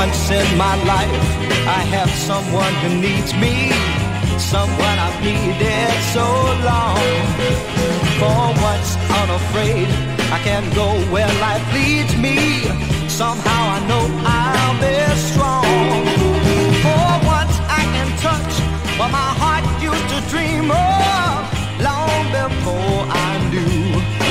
once in my life, I have someone who needs me, someone I've needed so long. For once unafraid, I can go where life leads me. Somehow I know I'll be strong. For once I can touch what my heart used to dream of long before I knew.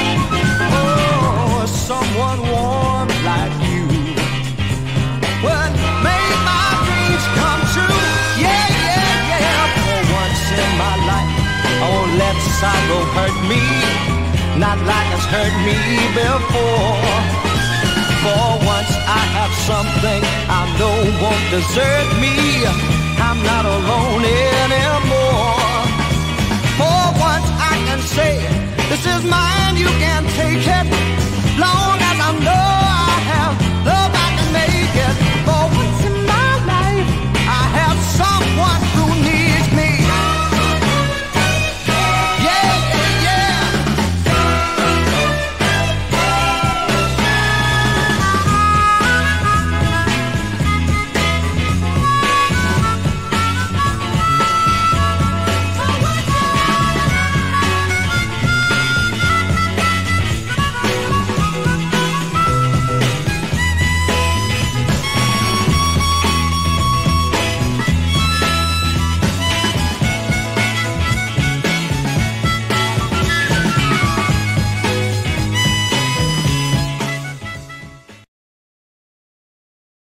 Oh, someone warm like you would make my dreams come true. Yeah, yeah, yeah. For once in my life, I won't let sorrow hurt me, not like it's hurt me before. For once I have something I know won't desert me. I'm not alone anymore. For once I can say, this is mine, you can take it. Long as I know I have love, I can make it.